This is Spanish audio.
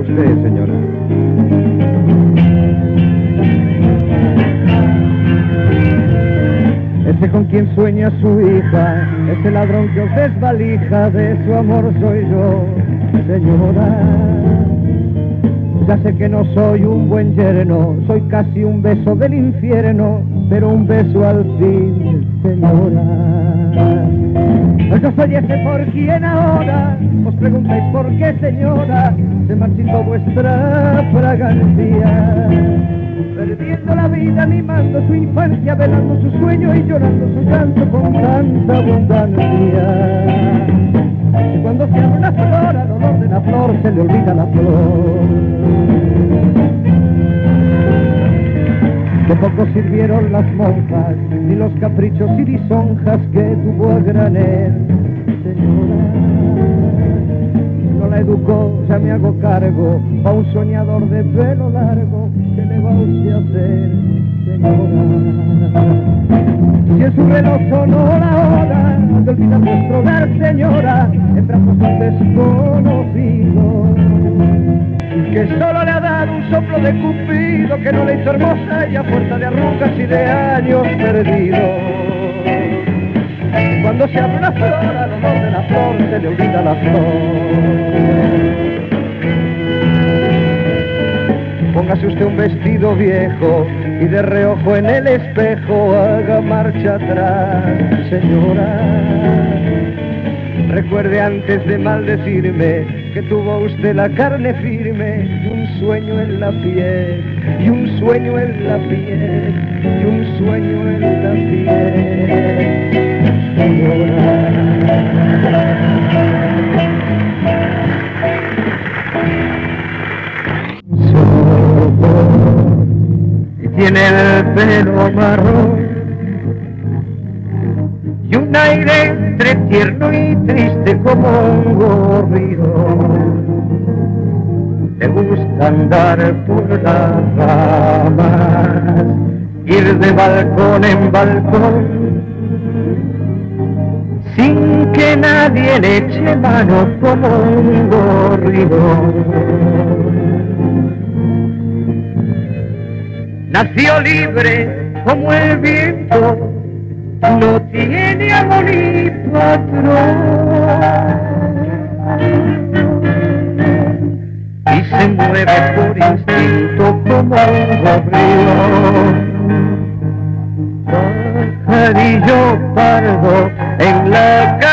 usted, señora. Ese con quien sueña su hija, ese ladrón que os desvalija, de su amor soy yo, señora. Ya sé que no soy un buen yerno, soy casi un beso del infierno, pero un beso al fin, señora. Yo soy ese por quien ahora os preguntáis por qué, señora, se marchitó vuestra fragancia. Perdiendo la vida, animando su infancia, velando su sueño y llorando su llanto con tanta abundancia. Y cuando se abre una flor, al olor de la flor se le olvida la flor. De poco sirvieron las monjas, ni los caprichos y lisonjas que tuvo a granel, señora. No la educó, ya me hago cargo, a un soñador de pelo largo, ¿qué le va usted a hacer, señora? Si en su reloj sonó la hora de olvidar vuestro hogar, señora, en brazos de un desconocido, que solo le ha dado un soplo de cupido, que no le hizo hermosa y a fuerza de arrugas y de años perdidos. Cuando se abre una flor, al olor de la flor se le olvida la flor. Póngase usted un vestido viejo y de reojo en el espejo haga marcha atrás, señora. Recuerde antes de maldecirme que tuvo usted la carne firme y un sueño en la piel, y un sueño en la piel, y un sueño en la piel. Y tiene el pelo marrón y un aire entre tierno y triste como un gorrión. Le gusta andar por las ramas, ir de balcón en balcón, sin que nadie le eche mano como un gorrión. Nació libre como el viento, no tiene amo ni patrón, y se mueve por instinto como un gorrión. Pajarillo pardo en la